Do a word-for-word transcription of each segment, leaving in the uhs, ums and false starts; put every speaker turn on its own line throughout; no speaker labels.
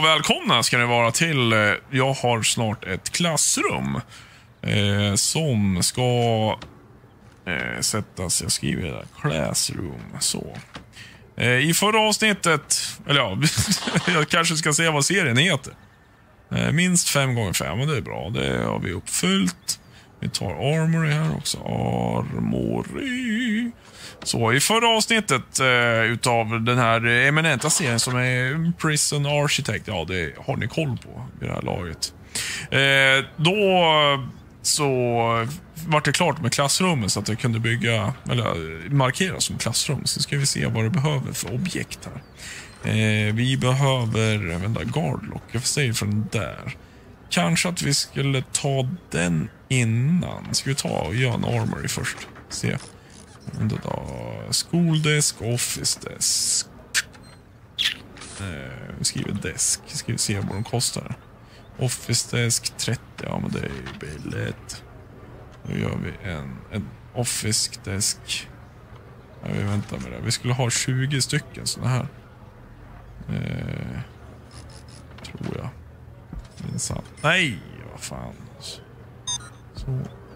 och välkomna ska ni vara till, eh, jag har snart ett klassrum eh, som ska eh, sättas, jag skriver det där, classroom, så. Eh, I förra avsnittet, eller ja, jag kanske ska se vad serien heter. Eh, minst fem gånger fem, och det är bra, det har vi uppfyllt. Vi tar Armory här också, Armory. Så i förra avsnittet eh, utav den här eminenta serien som är Prison Architect, ja det har ni koll på i det här laget. Eh, då så var det klart med klassrummet så att jag kunde bygga, eller markera som klassrum. Så ska vi se vad det behöver för objekt här. Eh, vi behöver, vänta, guardlock, jag får säga från där. Kanske att vi skulle ta den innan. Ska vi ta och göra en armory först? Se. Vänta då. Schooldesk, office desk. Eh, vi skriver desk. Ska vi se vad de kostar. Office desk trettio, ja men det är ju billigt. Då gör vi en, en office desk. Ja, vi väntar med det. Vi skulle ha tjugo stycken såna här. Eh, tror jag. Minsann. Nej, vad fan. Så.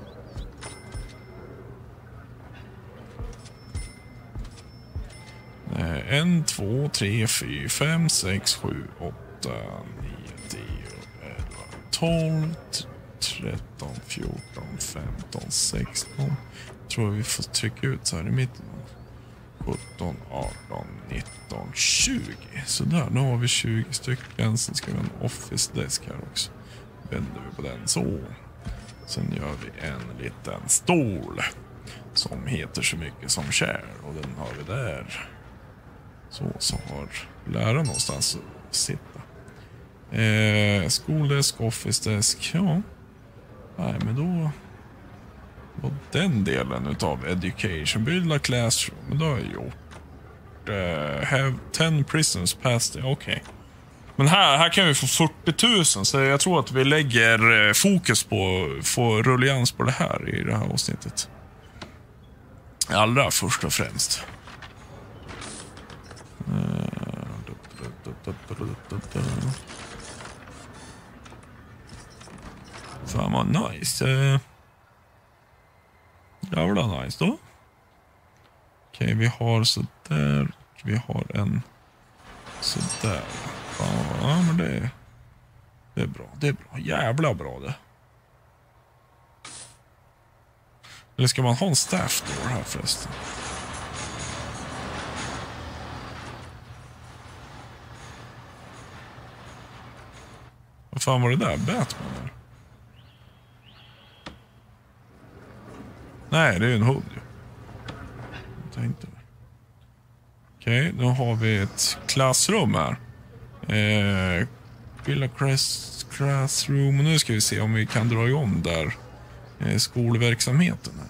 En, två, tre, fyra, fem, sex, sju, åtta, nio, tio, elva, tolv, tretton, fjorton, femton, sexton. Tror vi får trycka ut så här i mitten. sjutton, arton, nitton, tjugo. Så där, nu har vi tjugo stycken. Sen ska vi ha en office desk här också. Vänder vi på den så. Sen gör vi en liten stol som heter så mycket som chair. Och den har vi där. Så, så har läraren någonstans att sitta. Eh, skoldesk, office desk. Ja. Nej, men då var den delen utav education. Build a classroom. Men då har jag gjort. Uh, have ten prisons past. Okej. Okay. Men här, här kan vi få fyrtio tusen. Så jag tror att vi lägger fokus på få rullians på det här i det här avsnittet. Allra först och främst. Fan vad nice. Uh, jävla nice då. Okej, okay, vi har så där. Vi har en så där. Ja, men det är, det är bra. Det är bra. Jävla bra det. Eller ska man ha en staff door här förresten? Vad fan var det där? Batman eller? Nej, det är ju en hund. Jag tänkte det. Okej, okay, nu har vi ett klassrum här. Eh, Villa Crest Classroom. Nu ska vi se om vi kan dra igång där eh, skolverksamheten här.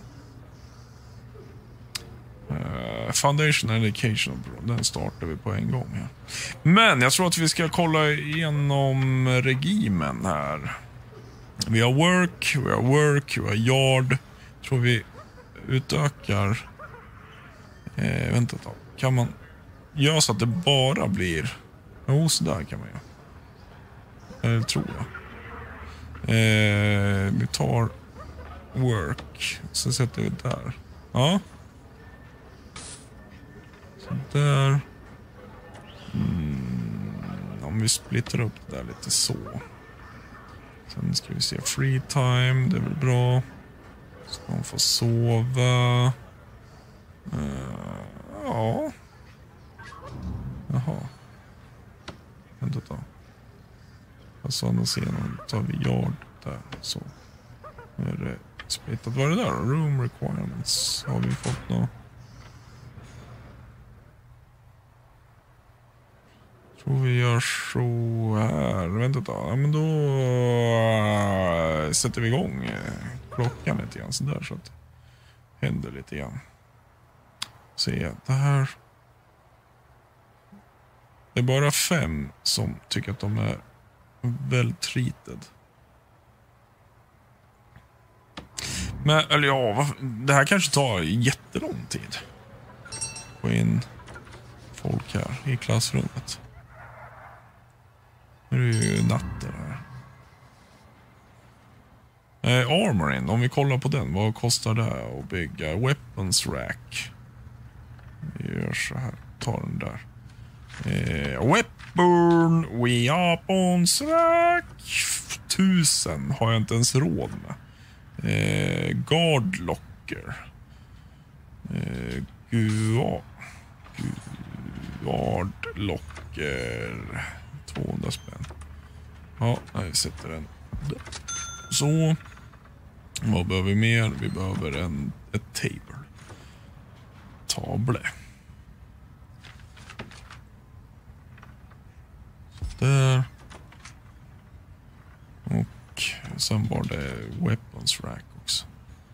Uh, Foundation Education, den startar vi på en gång här. Men jag tror att vi ska kolla igenom regimen här. Vi har work, vi har work, vi har yard. Tror vi utökar. Eh, vänta då. Kan man göra så att det bara blir. Jo, så där kan man göra. Eller tror jag. Eh, vi tar work. Så sätter vi där. Ja. Så där. Mm, om vi splittrar upp det där lite så. Sen ska vi se free time. Det är väl bra. Ska man få sova. Uh, ja. Jaha. Vänta då. Alltså annars sedan tar vi yard där. Så. Nu är det splittat. Vad är det där? Room requirements. Har vi fått något? Tror vi gör så här. Vänta då. Ja, men då uh, sätter vi igång uh, klockan lite grann. Så där så att det händer lite grann. Se det här. Det är bara fem som tycker att de är väl treated. Men, eller ja, det här kanske tar jättelång tid. Få in folk här i klassrummet. Nu är det ju natten här. Eh, Armorin, om vi kollar på den. Vad kostar det att bygga? Weapons rack. Vi gör så här. Ta den där. Eh, weapon weapons rack. Tusen har jag inte ens råd med. Eh, guard locker. Eh, gua. Guard locker. tvåhundra spänn. Ja, jag sätter den där. Så. Vad behöver vi mer? Vi behöver en ett table. Table. Där. Och sen var det weapons rack också.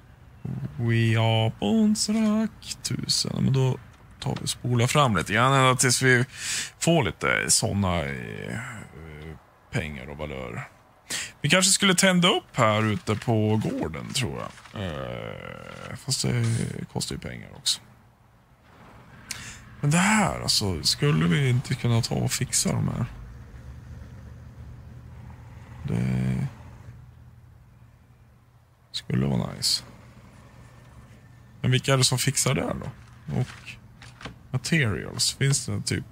Weapons rack. Tusen. Men då tar vi spola fram lite grann ända tills vi får lite sådana eh, pengar och valör. Vi kanske skulle tända upp här ute på gården, tror jag. Eh, fast det kostar ju pengar också. Men det här, alltså, skulle vi inte kunna ta och fixa de här? Det skulle vara nice. Men vilka är det som fixar det här då? Och materials, finns det typ?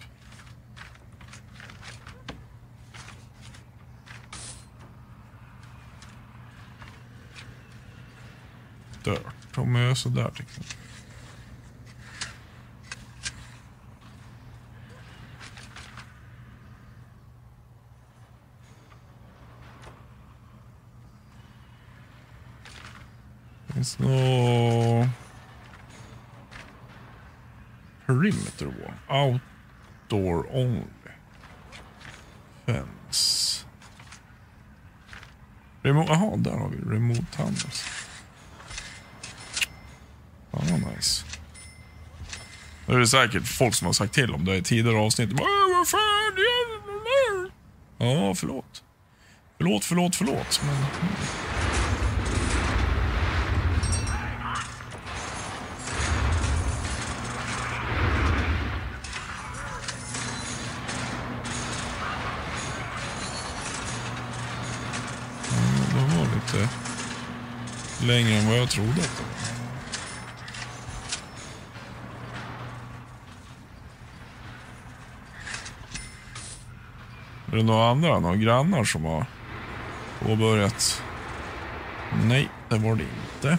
Dirt, om jag gör sådär tycker jag. Finns något perimeter wall. Outdoor only. Fence. Remote, aha, där har vi remote handels. Ja, nice. Det är säkert folk som har sagt till om det i tidigare avsnitt. Vad fan? Ja, förlåt. Förlåt, förlåt, förlåt. Men... längre än vad jag trodde. Är det några andra, några grannar som har påbörjat? Nej, det var det inte.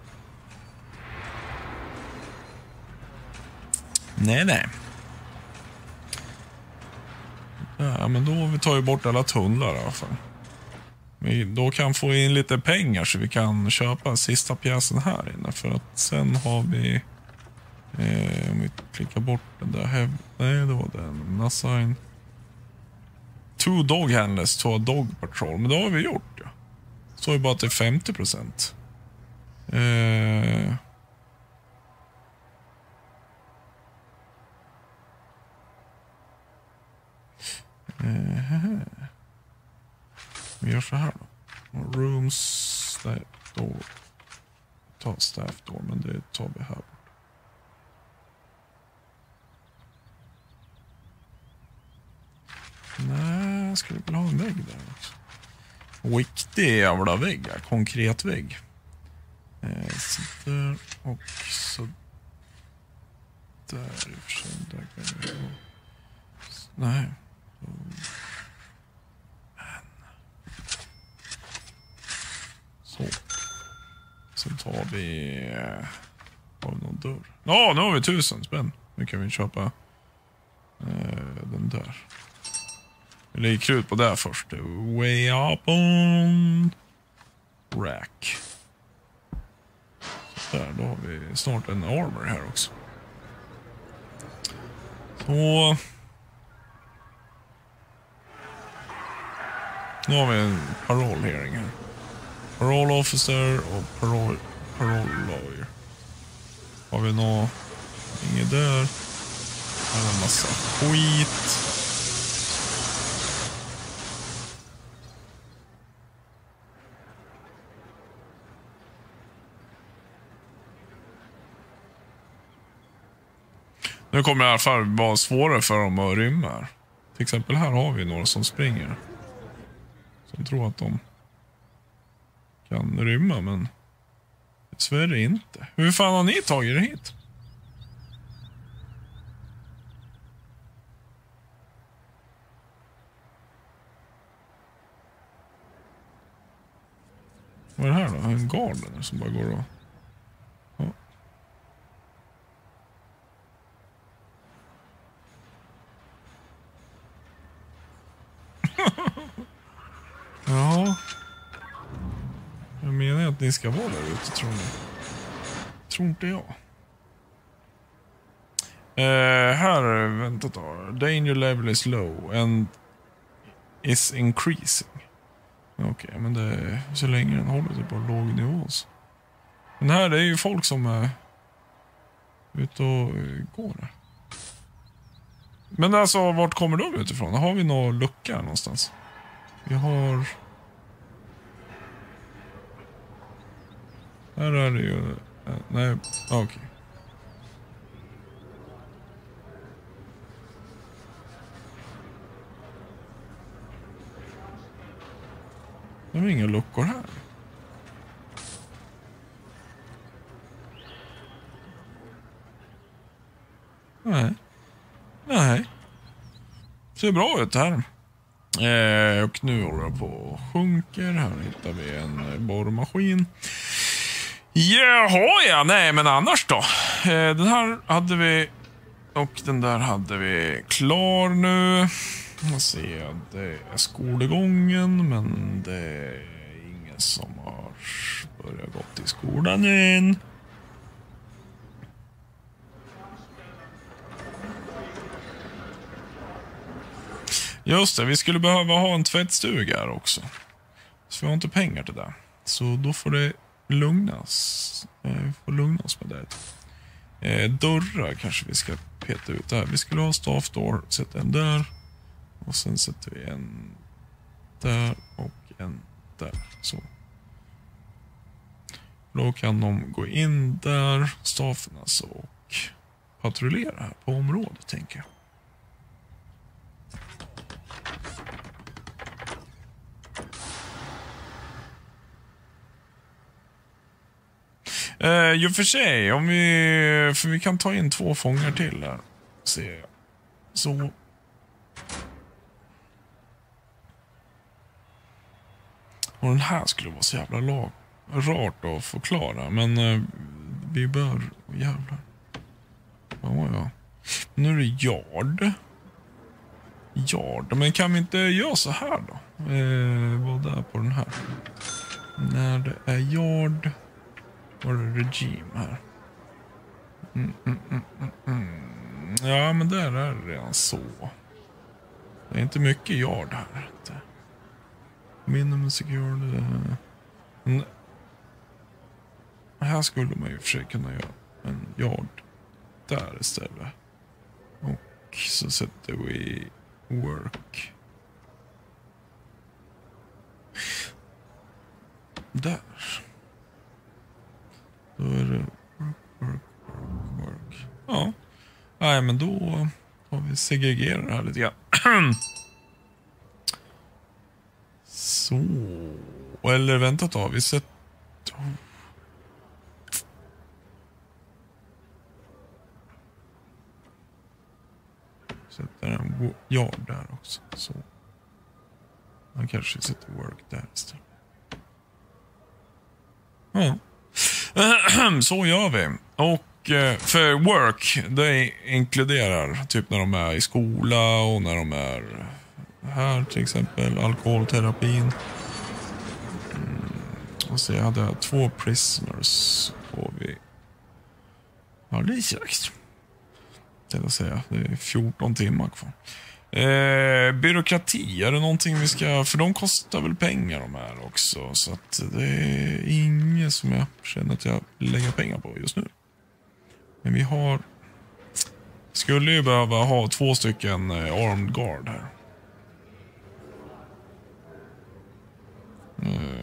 Nej, nej. Ja, men då vi tar ju bort alla tunnlar i alla fall. Vi då kan få in lite pengar så vi kan köpa sista pjäsen här inne. För att sen har vi... Eh, om vi klickar bort den där... Hev, nej, det var den. Assign. Two dog handlers, två dog patrol. Men det har vi gjort, ja. Så är bara till femtio procent. Eh... Eh... Vi gör så här då. Rooms, staff door. Ta staff door, men det tar vi här bort. Nej, ska vi väl ha en vägg där också. Riktig jävla vägg, konkret vägg. Eh, så där och så där i och för sig. Där kan vi gå. Nej. Så. Sen tar vi... Har vi någon dörr? Ja, nu har vi tusen spänn. Nu kan vi köpa eh, den där. Vi lägger krut på där först. Way up on rack. Så där, då har vi snart en armor här också. Så... Nu har vi en parole hearing här. Parole officer och parole, parole lawyer. Har vi nå inget där. Här är en massa skit. Nu kommer det i alla fall vara svårare för dem att rymma här. Till exempel här har vi några som springer. som tror att de kan rymma, men dessvärre inte. Hur fan har ni tagit er hit? Vad är det här då? En garden som bara går och... Ja. Ja. Jag menar att ni ska vara där ute, tror ni? Tror inte jag. Uh, här, vänta då. Danger level is low and is increasing. Okej, okay, men det är så länge den håller sig på låg nivå. Så. Men här är ju folk som är ute och går där. Men alltså, vart kommer de utifrån? Har vi några lucka någonstans? Vi har... Här är det ju... Nej, okej. Okay. Det är inga luckor här. Nej. Nej. Ser bra ut här. Eh, och nu håller jag på och sjunker. Här hittar vi en borrmaskin. Jaha, ja. Nej, men annars då. Eh, den här hade vi... Och den där hade vi klar nu. Jag ser, det är skolgången, men det är ingen som har börjat gått i skolan än. Just det, vi skulle behöva ha en tvättstuga här också. Så vi har inte pengar till det. Så då får det lugnas. Vi får lugna oss med det. Eh, dörrar kanske vi ska peta ut där. Vi skulle ha staff door, sätta en där. Och sen sätter vi en där och en där. Så. Då kan de gå in där, staffen alltså, och patrullera här på området, tänker jag. Eh, ju för sig, om vi, för vi kan ta in två fångar till här. Se. Så. Och den här skulle vara så jävla lag, rart att förklara. Men eh, vi bör... Oh, jävlar. Ja, ja. Nu är det yard. Yard. Men kan vi inte göra så här då? Eh, vad är på den här? När det är yard... Var det regime här? Mm, mm, mm, mm, mm. Ja, men där är det redan så. Det är inte mycket yard här. Inte. Minimum secured. Men här skulle man ju för sig kunna göra en yard där istället. Och så sätter vi work. Där. Då är det work, work, work, work. Ja. Nej, men då har vi segregerat det här lite grann. Så. Eller vänta då, vi sett... Oh. Sätter en yard där också. Så. Man kanske sätter work där istället. Ja. Så gör vi. Och för work, det inkluderar typ när de är i skola och när de är här till exempel, alkoholterapin. Mm. Och så hade jag två prisoners och vi... Ja, det är strax. Det att säga, det är fjorton timmar kvar. Eh, byråkrati, är det någonting vi ska... För de kostar väl pengar de här också. Så att det är inget som jag känner att jag lägger pengar på just nu. Men vi har... Skulle ju behöva ha två stycken eh, armed guard här. Eh...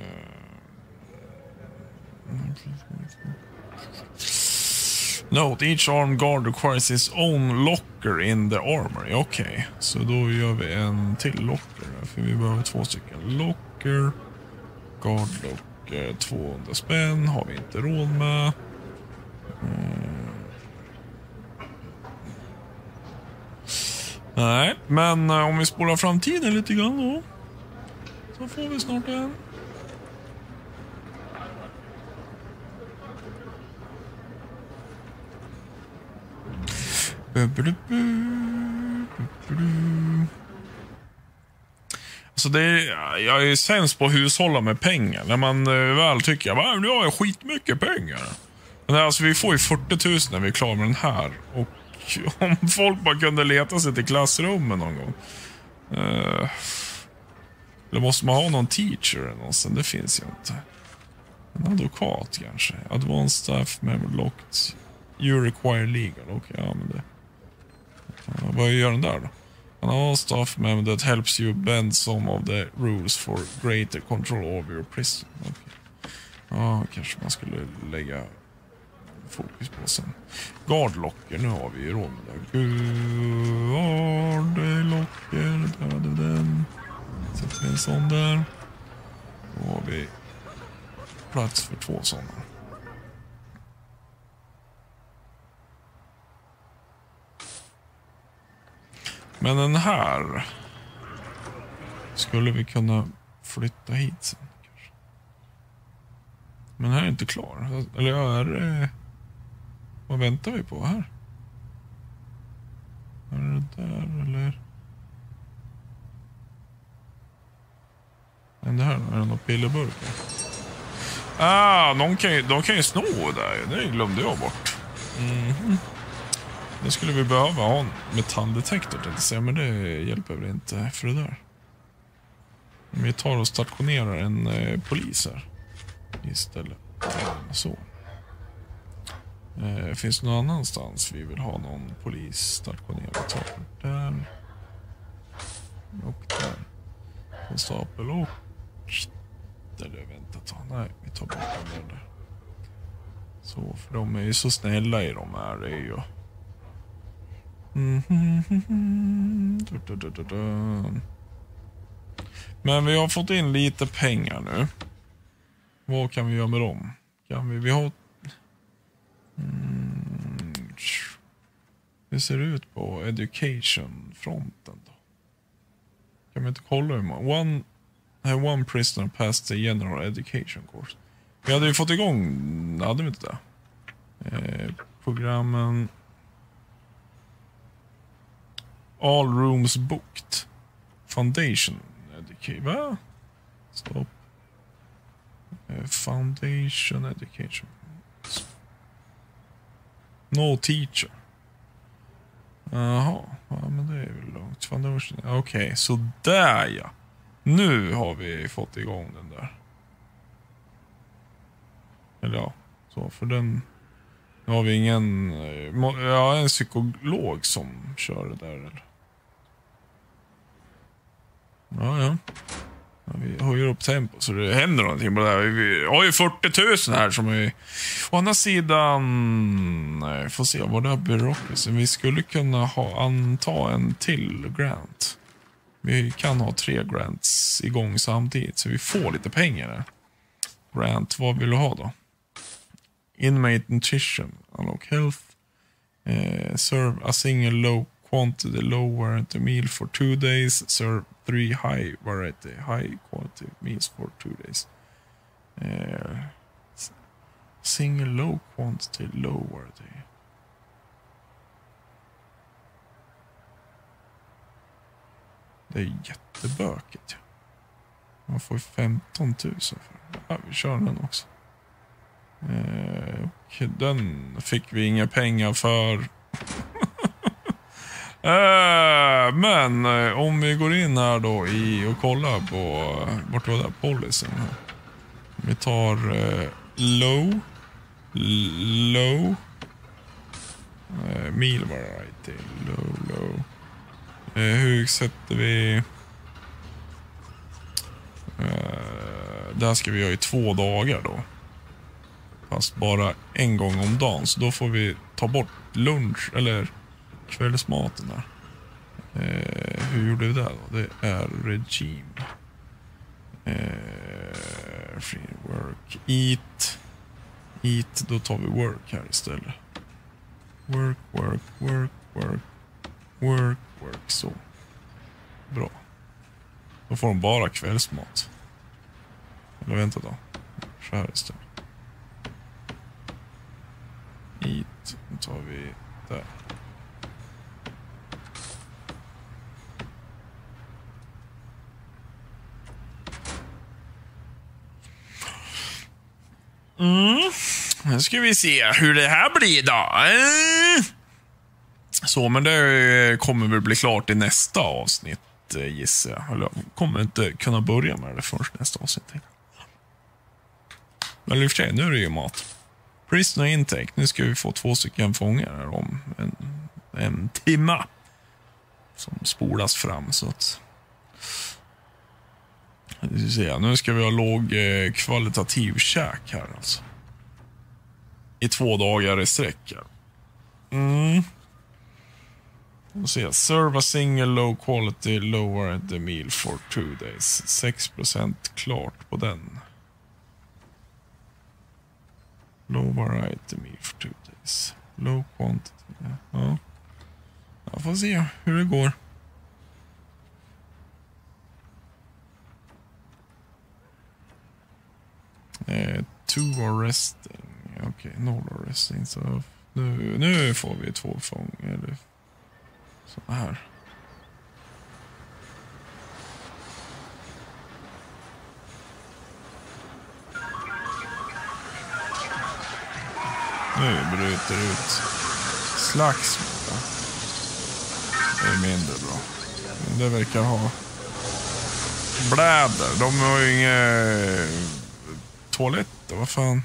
Note, each armed guard requires his own locker in the armory. Okej, okay. Så då gör vi en till locker. För vi behöver två stycken lock. Guardlocker. Guardlocker tvåhundra spänn har vi inte råd med. Mm. Nej, men uh, om vi spårar framtiden lite grann då, så får vi snart en. Alltså det är, jag är sämst på att hushålla med pengar. När man väl tycker att nu har jag skitmycket pengar. Men alltså vi får ju fyrtio tusen när vi är klara med den här. Och om folk bara kunde leta sig till klassrummen någon gång. Uh, eller måste man ha någon teacher eller någonstans? Det finns ju inte. En advokat kanske. Advanced staff member locked. You require legal. Okej, okay, ja men det. Uh, vad gör den där då? An all staff member that helps you bend some of the rules for greater control over your prison. Okay. Ja, kanske man skulle lägga fokus på sen. Guardlocker, nu har vi ju råd med det. Guardlocker, där hade vi den. Sätter vi en sån där. Då har vi plats för två sådana. Men den här skulle vi kunna flytta hit sen kanske. Men här är inte klar. Eller ja, är eh, vad väntar vi på här? Är det där eller? Men det här är det något pillerburkar. Ah, de kan ju, de kan ju sno där. Det glömde jag bort. Mhm. Det skulle vi behöva ha en metalldetektor till att säga, men det hjälper väl inte för det där. Vi tar och stationerar en eh, polis här istället. Så. Eh, finns det någon annanstans vi vill ha någon polis stationerad? Där. Och där. En stapel och där det väntat. Nej, vi tar bort den där. Så, för de är ju så snälla i de här, det är ju. Mm-hmm. Du, du, du, du, du. Men vi har fått in lite pengar nu. Vad kan vi göra med dem? Kan vi, vi har... Mm. Hur ser det ut på education-fronten då? Kan vi inte kolla hur man... One, one prisoner passed the general education course. Vi hade ju fått igång... Hade vi inte det? Eh, programmen... All rooms booked. Foundation education. Va? Stopp. Uh, foundation education. No teacher. Jaha, ja, men det är väl långt. Foundation. Okej, okay, så där ja. Nu har vi fått igång den där. Eller ja, så för den... Nu har vi ingen... Ja, en psykolog som kör det där, eller? Ja, ja. Ja, vi höjer upp tempo så det händer någonting på det här. Vi har ju fyrtio tusen här som är... Å andra sidan... Nej, får se vad det är byråkrati. Vi skulle kunna ha, anta en till grant. Vi kan ha tre grants igång samtidigt så vi får lite pengar där. Grant, vad vill du ha då? Inmate nutrition, unlock health, uh, serve a single low quantity low variety meal for two days, serve three high variety high quality meals for two days. Uh, single low quantity low variety. Det är jättebökigt. Man får femton tusen för. Ja, vi kör den också. Eh, och den fick vi inga pengar för. eh, men eh, om vi går in här då i och kollar på vart var det policyn här. Vi tar eh, low low eh, meal variety low low. Eh, hur sätter vi eh, där ska vi göra i två dagar då. Fast bara en gång om dagen. Så då får vi ta bort lunch eller kvällsmaten där. Eh, hur gjorde vi det då? Det är regime. Eh, free work. Eat. Eat. Då tar vi work här istället. Work, work, work, work. Work, work. Så. Bra. Då får de bara kvällsmat. Eller vänta då. Så här istället. Eat. Då tar vi där. Mm. Nu ska vi se hur det här blir då. Så, men det kommer väl bli klart i nästa avsnitt, gissar jag. Eller jag kommer inte kunna börja med det först nästa avsnitt. Men i och för sig, nu är det ju mat. Prisoner intake. Nu ska vi få två stycken fångar om en, en timme. Som spolas fram så att... Nu ska vi ha låg eh, kvalitativ käk här alltså. I två dagar i sträck här. Mm. Och se, serve a single low quality lower the meal for two days. sex procent klart på den. Low variety meal for two days. Low quantity. Ja. Jag får se hur det går. Eh, two are resting. Okej, okay, noll are resting. Så nu, nu får vi två fångar. Så här. Nu bryter ut slagsmål. Det är mindre bra. Men det verkar ha bläder. De har ju inga toaletter. Vad fan?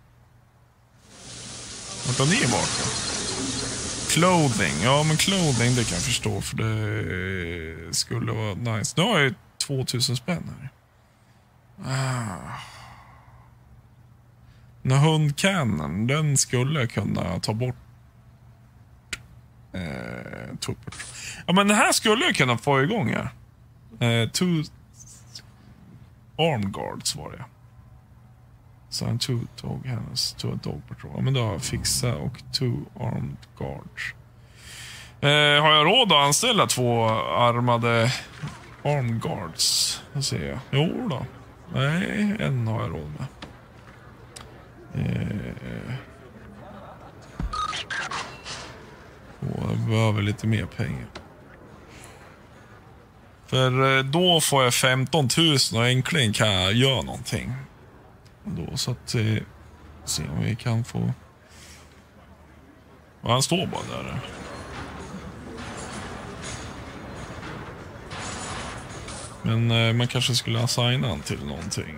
Vart har ni bak då? Clothing. Ja, men clothing det kan jag förstå. För det skulle vara nice. Nu har jag ju tvåtusen spänn här. Ah. Den hundkannen, den skulle kunna ta bort eh, tuppert. Ja, men den här skulle jag kunna få igång här. Eh, two armed guards var det. Så en two dog hands, two dog patrol. Ja, men då har jag fixat och two armed guards. Eh, har jag råd att anställa två armade armed guards? Jag ser. Jo då. Nej, en har jag råd med. Eh, och jag behöver lite mer pengar. För eh, då får jag femton tusen och äntligen kan jag göra någonting. Då så att eh, se om vi kan få. Och han står bara där. Men eh, man kanske skulle assigna han till någonting.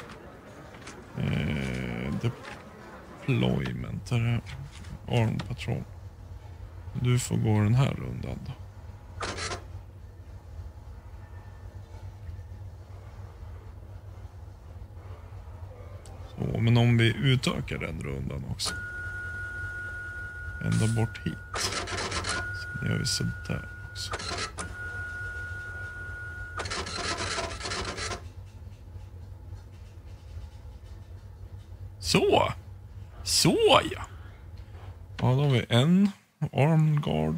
Eh, deployment är arm patrol. Du får gå den här rundan då. Så, men om vi utökar den rundan också. Ända bort hit. Så gör vi så där också. Så. Så ja. Ja, då har vi en armed guard.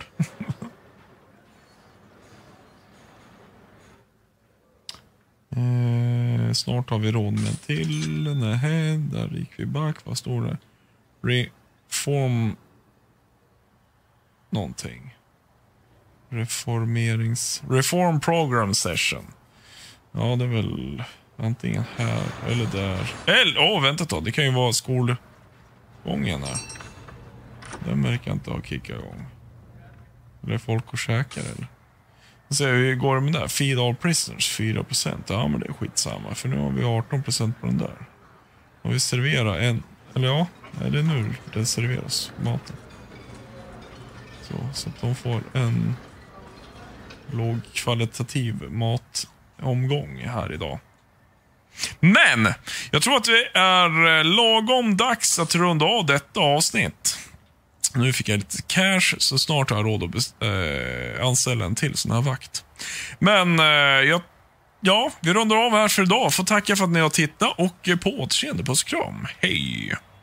eh, snart har vi råd med till. Nej, där gick vi back. Vad står det? Reform någonting. Reformerings... Reform program session. Ja, det är väl antingen här eller där. Eller, åh, oh, vänta då. Det kan ju vara skolgången här. Den verkar inte ha kickat igång. Eller folk och käkar eller. Så hur går det med där? Feed all prisoners, fyra procent. Ja, men det är skitsamma. För nu har vi arton procent på den där. Och vi serverar en... Eller ja, är det nu det serveras maten? Så, så att de får en lågkvalitativ matomgång här idag. Men jag tror att det är lagom dags att runda av detta avsnitt. Nu fick jag lite cash, så snart har jag råd att äh, anställa en till sån här vakt. Men äh, jag ja, vi rundar av här för idag. Får tacka för att ni har tittat och på återseende. Puss och kram. Hej!